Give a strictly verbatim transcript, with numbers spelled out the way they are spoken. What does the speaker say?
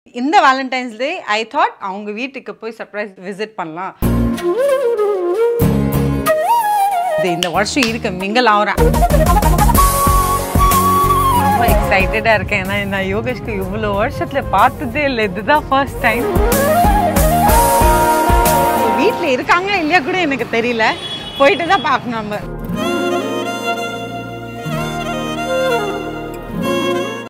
இந்த Valentine's Day I thought அவங்க வீட்டுக்கு போய் சர்ப்ரைஸ் விசிட் பண்ணலாம். இந்த வருஷம் இருக்க மிங்கல் ஆவறேன். ரொம்ப எக்ஸைட்டடா இருக்கேன். ஏன்னா நான் யோகேஷ்க்கு இவ்வளவு வருஷத்துல பார்த்ததே இல்லை. இதுதான் ஃபர்ஸ்ட் டைம். வீட்டில் இருக்காங்களா இல்லையா கூட எனக்கு தெரியல. போயிட்டு தான் பார்க்கணும் நம்ம.